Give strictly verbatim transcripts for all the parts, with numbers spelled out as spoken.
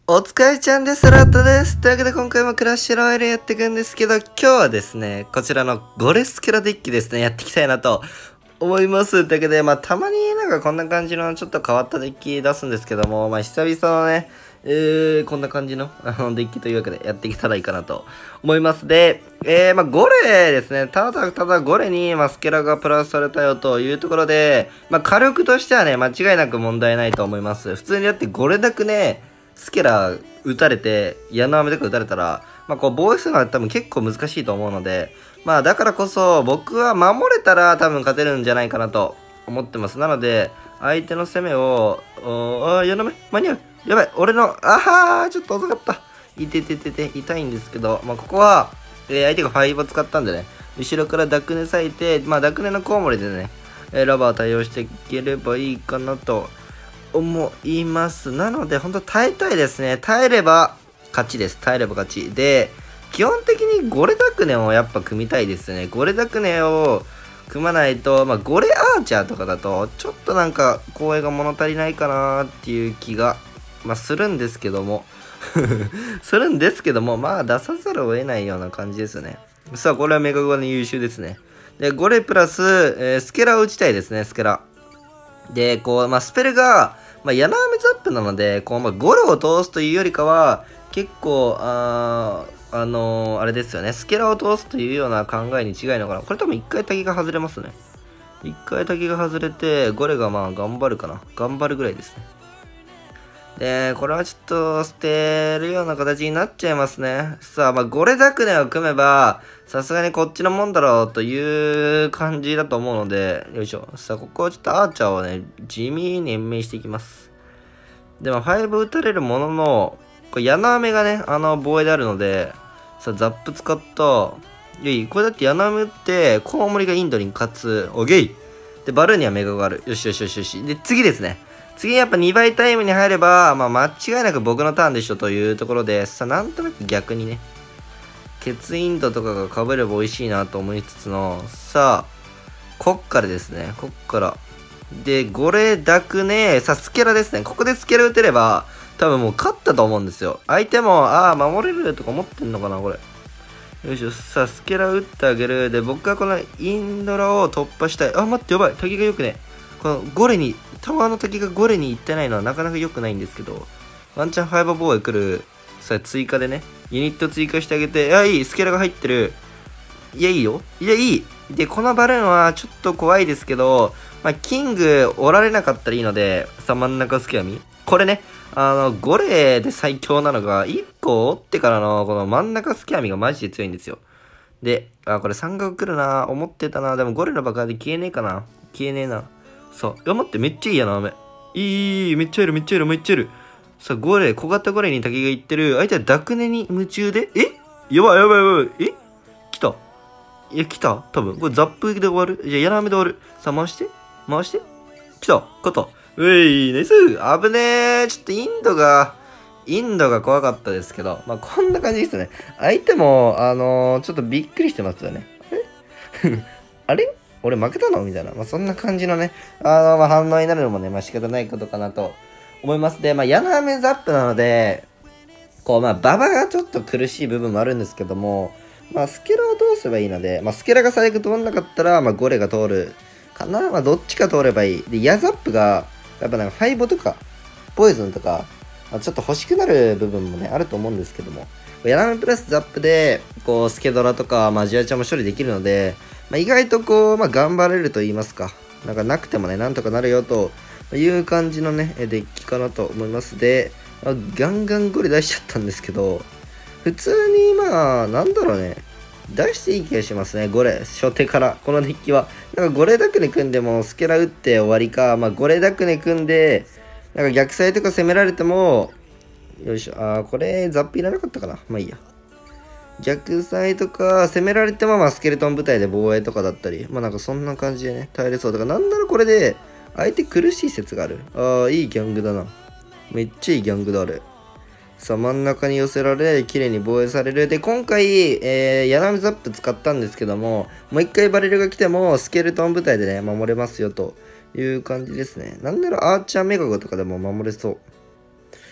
お疲れちゃんです。ラットです。というわけで今回もクラッシュロイヤルやっていくんですけど、今日はですね、こちらのゴレスキャラデッキですね、やっていきたいなと思います。というわけで、まあたまになんかこんな感じのちょっと変わったデッキ出すんですけども、まあ久々のね、えー、こんな感じのあのデッキというわけでやっていけたらいいかなと思います。で、えー、まあゴレですね、ただただゴレにマスケラがプラスされたよというところで、まあ火力としてはね、間違いなく問題ないと思います。普通にだってゴレだくね、スケラ撃たれて、矢の雨とか撃たれたら、まあこう防衛するのは多分結構難しいと思うので、まあだからこそ僕は守れたら多分勝てるんじゃないかなと思ってます。なので、相手の攻めを、ああ、矢の雨、間に合う。やばい、俺の、あはー、ちょっと遅かった。いてててて、痛いんですけど、まあここは、えー、相手がファイブを使ったんでね、後ろからダクネ裂いて、まあダクネのコウモリでね、えー、ラバー対応していければいいかなと。思います。なので、本当耐えたいですね。耐えれば勝ちです。耐えれば勝ち。で、基本的にゴレダクネをやっぱ組みたいですね。ゴレダクネを組まないと、まあ、ゴレアーチャーとかだと、ちょっとなんか、光栄が物足りないかなっていう気が、まあ、するんですけども。するんですけども、まあ、出さざるを得ないような感じですね。さあ、これはメガゴレの優秀ですね。で、ゴレプラス、えー、スケラを打ちたいですね、スケラ。で、こう、まあ、スペルが、まあ、柳雨ザップなので、こう、まあ、ゴロを通すというよりかは、結構、あー、あのー、あれですよね、スケラを通すというような考えに違いのかな。これ多分一回滝が外れますね。一回滝が外れて、ゴレがまあ、頑張るかな。頑張るぐらいですね。で、これはちょっと捨てるような形になっちゃいますね。さあ、まあ、ゴレダクネを組めば、さすがにこっちのもんだろうという感じだと思うので、よいしょ。さあ、ここはちょっとアーチャーをね、地味に延命していきます。で、まあ、ファイブ打たれるものの、これ、柳雨がね、あの、防衛であるので、さあ、ザップ使った。いい、これだって柳雨打って、コウモリがインドに勝つ。オッケー。で、バルーンにはメガがある。よしよしよしよし。で、次ですね。次やっぱにばいタイムに入れば、まあ間違いなく僕のターンでしょというところで、さあなんとなく逆にね、血インドとかが被れば美味しいなと思いつつの、さあ、こっからですね、こっから。で、ゴレダクネ、さあスケラですね。ここでスケラ打てれば、多分もう勝ったと思うんですよ。相手も、ああ、守れるとか思ってんのかな、これ。よいしょ、さあスケラ打ってあげる。で、僕はこのインドラを突破したい。あ、待って、やばい。滝がよくね。このゴレに、タワーの滝がゴレに行ってないのはなかなか良くないんですけど、ワンチャンファイバーボーイ来る、さあ追加でね、ユニット追加してあげて、あ、いい、スケラが入ってる。いや、いいよ。いや、いい。で、このバルーンはちょっと怖いですけど、まあ、キングおられなかったらいいので、さあ真ん中スケアミ。これね、あの、ゴレで最強なのが、いっこ折ってからの、この真ん中スキャミがマジで強いんですよ。で、あ、これ三角来るな。思ってたな。でもゴレの爆破で消えねえかな。消えねえな。さあ、いや待って、めっちゃいいやな、雨。いい、いい、めっちゃいる、めっちゃいる、めっちゃいる。さあ、ゴレ、小型ゴレに滝が行ってる。相手はダクネに夢中で、えやばいやばいやばい。え来た。いや、来た多分。これザップで終わる。じゃあ、柳雨で終わる。さあ、回して。回して。来た。勝った。うい、ナイス。危ねえ。ちょっとインドが、インドが怖かったですけど、まあ、こんな感じですね。相手も、あのー、ちょっとびっくりしてますよね。あれあれ俺負けたのみたいな。まあ、そんな感じのね、あの、まあ、反応になるのもね、まあ、仕方ないことかなと思います。で、まあ、柳雨ザップなので、こう、まあ、馬場がちょっと苦しい部分もあるんですけども、まあ、スケラを通せばいいので、まあ、スケラが最悪通んなかったら、まあ、ゴレが通るかな。まあ、どっちか通ればいい。で、ヤザップが、やっぱなんか、ファイボとか、ポイズンとか、まあ、ちょっと欲しくなる部分もね、あると思うんですけども、ヤナメプラスザップで、こう、スケドラとか、まあ、ジュアちゃんも処理できるので、まあ、意外とこう、まあ、頑張れると言いますか。なんかなくてもね、なんとかなるよという感じのね、デッキかなと思います。で、まあ、ガンガンゴリ出しちゃったんですけど、普通にまあ、なんだろうね、出していい気がしますね、ゴレ。初手から、このデッキは。なんかゴレダクネ組んでも、スケラ打って終わりか、まあ、ゴレダクネ組んで、なんか逆サイとか攻められても、よいしょ、あー、これ、ザップいらなかったかな。まあいいや。逆サイとか攻められても、まあ、スケルトン部隊で防衛とかだったり、まあなんかそんな感じでね、耐えれそう。だからなんならこれで、相手苦しい説がある。ああ、いいギャングだな。めっちゃいいギャングだ、あれ。さあ、真ん中に寄せられ、綺麗に防衛される。で、今回、えー、ヤナミザップ使ったんですけども、もう一回バレルが来ても、スケルトン部隊でね、守れますよ、という感じですね。なんならアーチャーメガゴとかでも守れそう。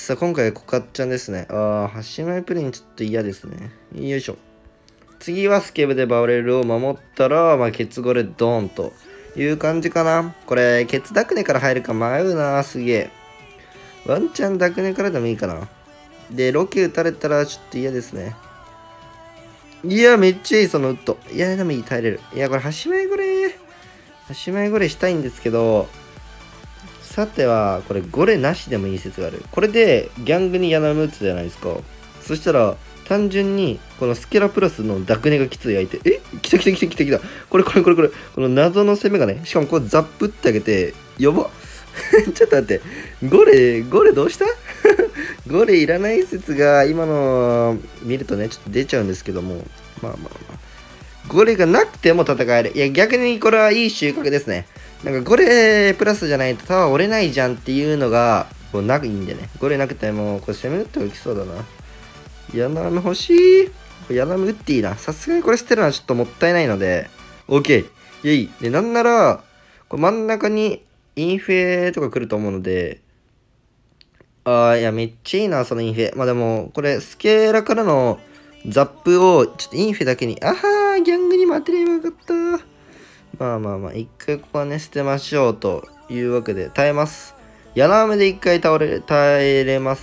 さあ、今回コカッちゃんですね。ああ、端前プリンちょっと嫌ですね。よいしょ。次はスケブでバウレルを守ったら、まあ、ケツゴレドーンという感じかな。これ、ケツダクネから入るか迷うな。すげえ。ワンチャンダクネからでもいいかな。で、ロケ打たれたらちょっと嫌ですね。いや、めっちゃいい、そのウッド。いや、でもいい、耐えれる。いや、これ、端前ゴレ、端前ゴレしたいんですけど、さては、これ、ゴレなしでもいい説がある。これで、ギャングにヤナム打つじゃないですか。そしたら、単純に、このスケラプラスのダクネがきつい相手。え来た来た来た来た来た。これこれこれこれ。この謎の攻めがね。しかもこれザップってあげて、やばちょっと待って。ゴレ、ゴレどうしたゴレいらない説が今の見るとね、ちょっと出ちゃうんですけども。まあまあまあ。ゴレがなくても戦える。いや、逆にこれはいい収穫ですね。なんかゴレプラスじゃないとタワー折れないじゃんっていうのが、こうなくいいんでね。ゴレなくても、これ攻め打っておきそうだな。ヤナメ欲しい。ヤナメ打っていいな。さすがにこれ捨てるのはちょっともったいないので、OK。イェイ。で、なんなら、これ真ん中にインフェとか来ると思うので、あー、いや、めっちゃいいな、そのインフェ。まあでも、これ、スケーラからのザップを、ちょっとインフェだけに、あはー、ギャングに当てればよかった。まあまあまあ、一回ここはね、捨てましょうというわけで、耐えます。ヤナメで一回倒れ、耐えれます。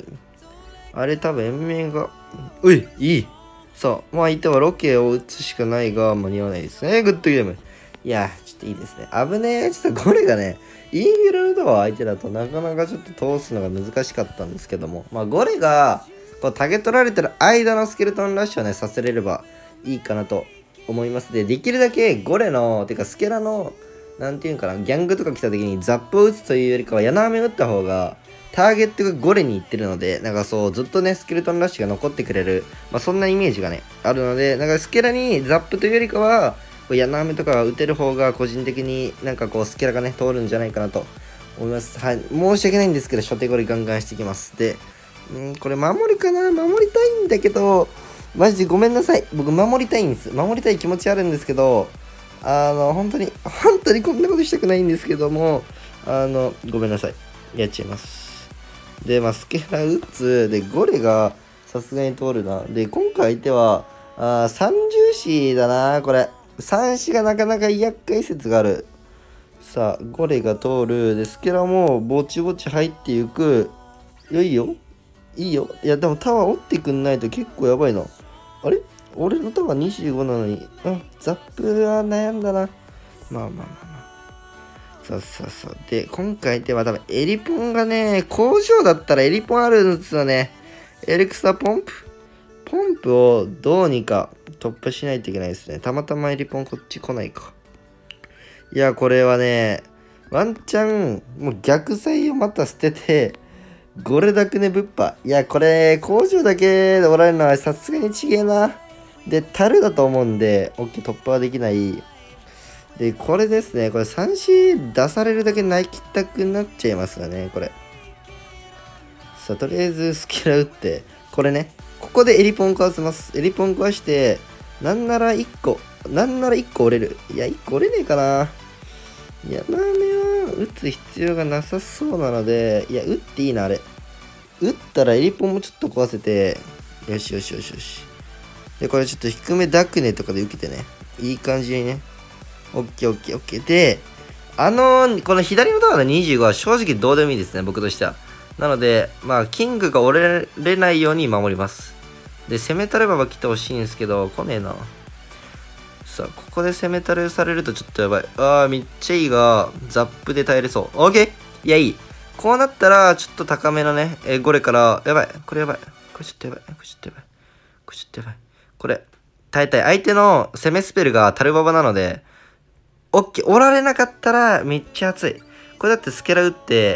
あれ多分延命が、うい、いい。そう。まあ相手はロケを打つしかないが間に合わないですね。グッドゲーム。いや、ちょっといいですね。危ねえ。ちょっとこれがね、インフィラルドア相手だとなかなかちょっと通すのが難しかったんですけども。まあゴレが、こうタゲ取られてる間のスケルトンラッシュをね、させれればいいかなと思います。で、できるだけゴレの、てかスケラの、なんていうんかな、ギャングとか来た時にザップを打つというよりかは、ヤナアメ打った方が、ターゲットがゴレに行ってるので、なんかそう、ずっとね、スケルトンラッシュが残ってくれる、まあそんなイメージがね、あるので、なんかスケラにザップというよりかは、ヤナアメとかが打てる方が個人的になんかこう、スケラがね、通るんじゃないかなと思います。はい。申し訳ないんですけど、初手ゴレガンガンしていきます。で、んこれ守るかな守りたいんだけど、マジでごめんなさい。僕守りたいんです。守りたい気持ちあるんですけど、あの、本当に、本当にこんなことしたくないんですけども、あの、ごめんなさい。やっちゃいます。で、まあ、スケラウッズで、ゴレがさすがに通るな。で、今回相手は、あさんじゅう子だな、これ。さん子がなかなか厄介説がある。さあ、ゴレが通る。で、スケラもぼちぼち入っていく。いや、いいよ。いいよ。いや、でもタワー折ってくんないと結構やばいな。あれ俺のタワーにじゅうごなのに。うん、ザップは悩んだな。まあまあまあまあ。そうそうそう。で、今回では多分エリポンがね、工場だったらエリポンあるんですよね。エレクサポンプポンプをどうにか突破しないといけないですね。たまたまエリポンこっち来ないか。いや、これはね、ワンチャン、もう逆サイをまた捨てて、ゴレダクネぶっぱ。いや、これ、工場だけでおられるのはさすがにちげえな。で、樽だと思うんで、オッケー、突破はできない。で、これですね。これ さんシー 出されるだけ泣きたくなっちゃいますよね、これ。さあ、とりあえずスキラ打って、これね、ここでエリポン壊せます。エリポン壊して、なんならいっこ、なんならいっこ折れる。いや、いっこ折れねえかな。ヤナメは打つ必要がなさそうなので、いや、打っていいな、あれ。打ったらエリポンもちょっと壊せて、よしよしよしよし。で、これちょっと低めダクネとかで受けてね。いい感じにね。オッケーオッケーオッケー。で、あのー、この左のタワーのにじゅうごは正直どうでもいいですね、僕としては。なので、まあ、キングが折れないように守ります。で、攻めたればば来てほしいんですけど、来ねえな。さあ、ここで攻めたれされるとちょっとやばい。ああ、めっちゃいいが、ザップで耐えれそう。オッケーいや、いい。こうなったら、ちょっと高めのね、えー、ゴレから、やばい。これやばい。これちょっとやばい。これちょっとやばい。これちょっとやばい。これ、耐えたい。相手の攻めスペルがタルババなので、オッケー。折られなかったら、めっちゃ熱い。これだってスケラ打って、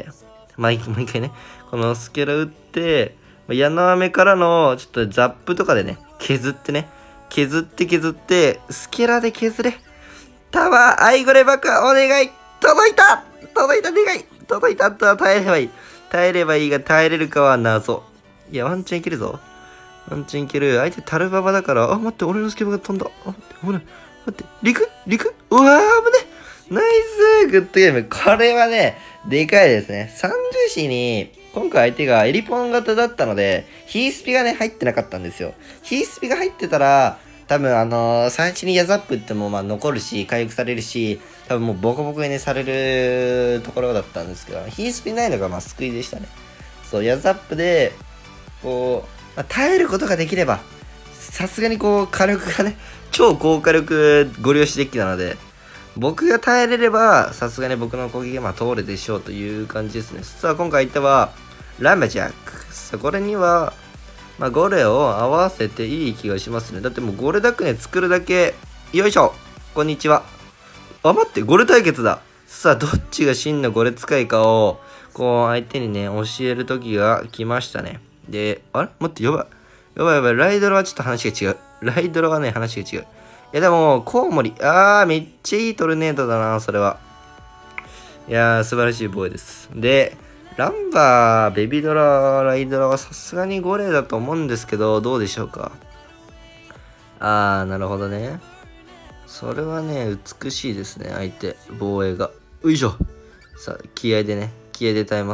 まあ、もう一回ね、このスケラ打って、ヤナアメからの、ちょっとザップとかでね、削ってね、削って削って、スケラで削れ。タワー、アイゴレ爆破、お願い届いた届いた願い届いたとは耐えればいい。耐えればいいが、耐えれるかは謎。いや、ワンチャンいけるぞ。ワンチャンいける。相手タルババだから、あ、待って、俺のスケバが飛んだ。あ、待って、ほら、待って、陸陸うわー、危ねナイスグッドゲーム。これはね、 でかいですね。さんじゅうシーに、今回相手がエリポン型だったので、ヒースピがね、入ってなかったんですよ。ヒースピが入ってたら、多分あのー、最初にヤザップってもまあ残るし、回復されるし、多分もうボコボコにね、されるところだったんですけど、ヒースピないのがまあ救いでしたね。そう、ヤザップで、こう、まあ、耐えることができれば、さすがにこう、火力がね、超高火力ご利用しデッキなので、僕が耐えれれば、さすがに僕の攻撃がまあ通るでしょうという感じですね。さあ、今回言ったは、ランバジャック。さあ、これには、まあ、ゴレを合わせていい気がしますね。だってもうゴレダックね、作るだけ、よいしょこんにちは。あ、待って、ゴレ対決だ。さあ、どっちが真のゴレ使いかを、こう、相手にね、教える時が来ましたね。で、あれ待って、やばい。やばいやばい。ライドラはちょっと話が違う。ライドラはね、話が違う。いや、でも、コウモリ。あー、めっちゃいいトルネードだな、それは。いやー、素晴らしい防衛です。で、ランバー、ベビドラ、ライドラはさすがにご例だと思うんですけど、どうでしょうか。あー、なるほどね。それはね、美しいですね、相手。防衛が。よいしょ。さあ、気合でね、気合で耐えます。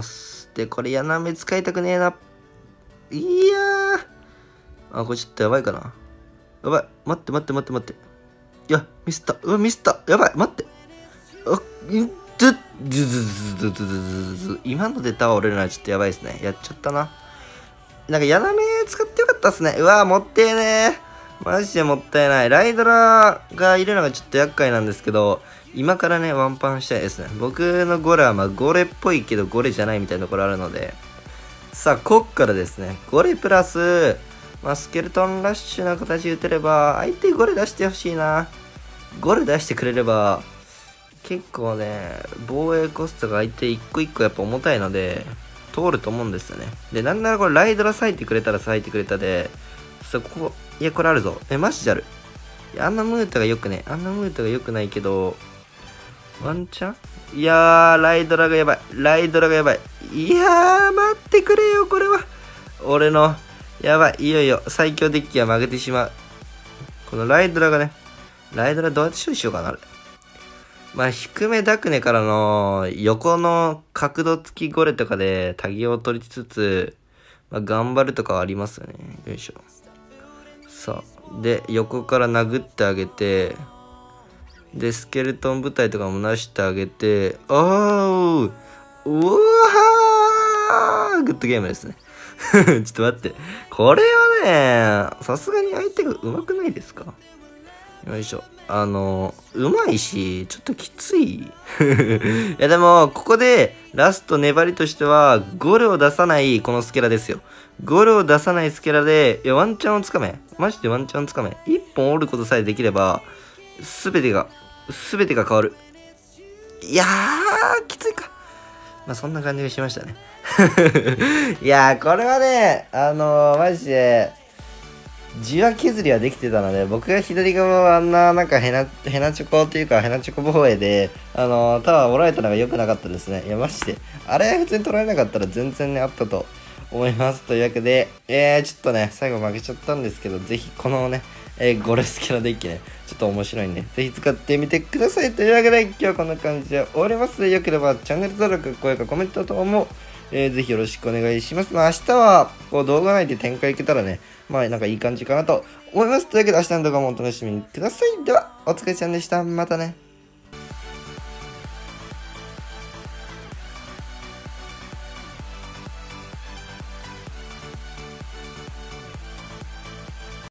で、これ、やなめ使いたくねえな。いやー。あ、これちょっとやばいかな。やばい。待って待って待って待って。いや、ミスった。うわ、ミスった。やばい。待って。あ、んずずずずずずずず今の出たは俺らはちょっとやばいですね。やっちゃったな。なんか、やなめ使ってよかったっすね。うわ、もってえねー。マジでもったいない。ライドラがいるのがちょっと厄介なんですけど、今からね、ワンパンしたいですね。僕のゴレはまあ、ゴレっぽいけど、ゴレじゃないみたいなところあるので。さあ、こっからですね。ゴレプラス、まあ、スケルトンラッシュな形で打てれば、相手ゴレ出してほしいな。ゴレ出してくれれば、結構ね、防衛コストが相手一個一個やっぱ重たいので、通ると思うんですよね。で、なんならこれライドラ割いてくれたら割いてくれたで、さ、ここ、いや、これあるぞ。え、マジである。いや、あんなムータが良くね。あんなムータが良くないけど、ワンチャンいやー、ライドラがやばい。ライドラがやばい。いやー、待ってくれよ、これは。俺の、やばい。いよいよ、最強デッキは負けてしまう。このライドラがね、ライドラどうやって処理しようかな、あれ。まあ、低めダクネからの横の角度付きゴレとかでタギを取りつつ、まあ、頑張るとかはありますよね。よいしょ。さあ。で、横から殴ってあげて、で、スケルトン部隊とかもなしてあげて、おーうわーグッドゲームですね。ちょっと待って。これはね、さすがに相手が上手くないですか？よいしょ。あの、うまいし、ちょっときつい。いやでも、ここでラスト粘りとしては、ゴレを出さないこのスケラですよ。ゴレを出さないスケラで、いや、ワンチャンをつかめ。マジでワンチャンつかめ。一本折ることさえできれば、すべてが、すべてが変わる。いやー、きついか。まあ、そんな感じがしましたね。いやー、これはね、あのー、マジで、じわ削りはできてたので、僕が左側はあんな、なんかヘナ、ヘナチョコというか、ヘナチョコ防衛で、あのー、タワーおられたのが良くなかったですね。いや、マジで。あれ、普通に取られなかったら全然ね、あったと思います。というわけで、えー、ちょっとね、最後負けちゃったんですけど、ぜひこのね、えー、ゴレスキャラデッキね、ちょっと面白いんで、ぜひ使ってみてください。というわけで、今日はこんな感じで終わります。よければ、チャンネル登録、高評価、コメント等も、えー、ぜひよろしくお願いします。まあ、明日は、こう、動画内で展開いけたらね、まあ、なんかいい感じかなと思います。というわけで、明日の動画もお楽しみにください。では、お疲れちゃんでした。またね。